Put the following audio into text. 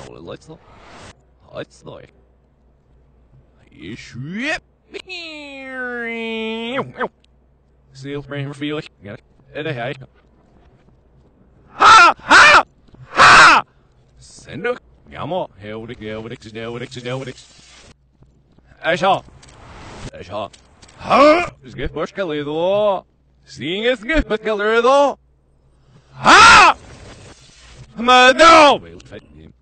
let's look. Let's look. Shit. Seal frame feel it. Got it. Hey. Ha! Ha! Ha! Send it. Gamma. Helvik. Aşağı. Aşağı. Ha! Skip baş kalıyor. Seeing skip kalıyor. Ha! Madam.